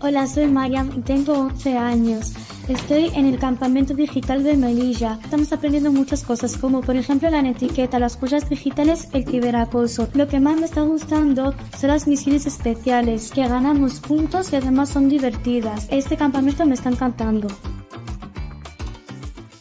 Hola, soy Mariam y tengo 11 años. Estoy en el campamento digital de Melilla. Estamos aprendiendo muchas cosas, como por ejemplo la etiqueta, las huellas digitales, el ciberacoso. Lo que más me está gustando son las misiones especiales, que ganamos puntos y además son divertidas. Este campamento me está encantando.